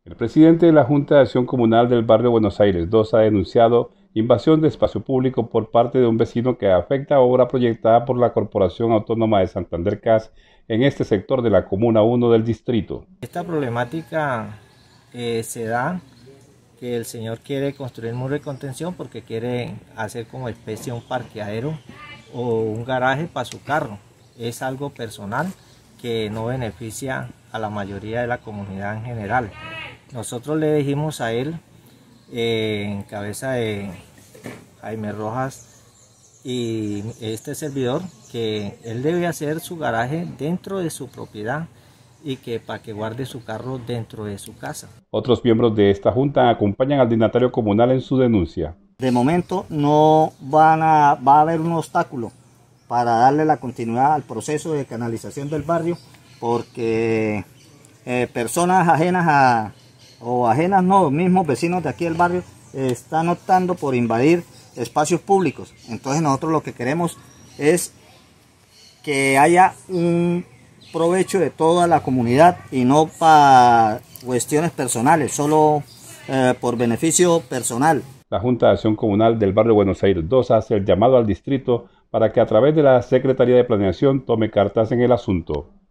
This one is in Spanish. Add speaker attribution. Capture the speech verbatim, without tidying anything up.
Speaker 1: El presidente de la Junta de Acción Comunal del barrio Buenos Aires dos ha denunciado invasión de espacio público por parte de un vecino que afecta obra proyectada por la Corporación Autónoma de Santander C A S en este sector de la Comuna uno del distrito.
Speaker 2: Esta problemática eh, se da que el señor quiere construir muro de contención porque quiere hacer como especie un parqueadero o un garaje para su carro. Es algo personal que no beneficia a la mayoría de la comunidad en general. Nosotros le dijimos a él, eh, en cabeza de Jaime Rojas y este servidor, que él debe hacer su garaje dentro de su propiedad y que para que guarde su carro dentro de su casa.
Speaker 1: Otros miembros de esta junta acompañan al dignatario comunal en su denuncia.
Speaker 3: De momento no van a, va a haber un obstáculo para darle la continuidad al proceso de canalización del barrio, porque eh, personas ajenas a, o ajenas no, mismos vecinos de aquí del barrio, eh, están optando por invadir espacios públicos. Entonces nosotros lo que queremos es que haya un provecho de toda la comunidad y no para cuestiones personales, solo eh, por beneficio personal.
Speaker 1: La Junta de Acción Comunal del barrio Buenos Aires dos hace el llamado al distrito para que a través de la Secretaría de Planeación tome cartas en el asunto.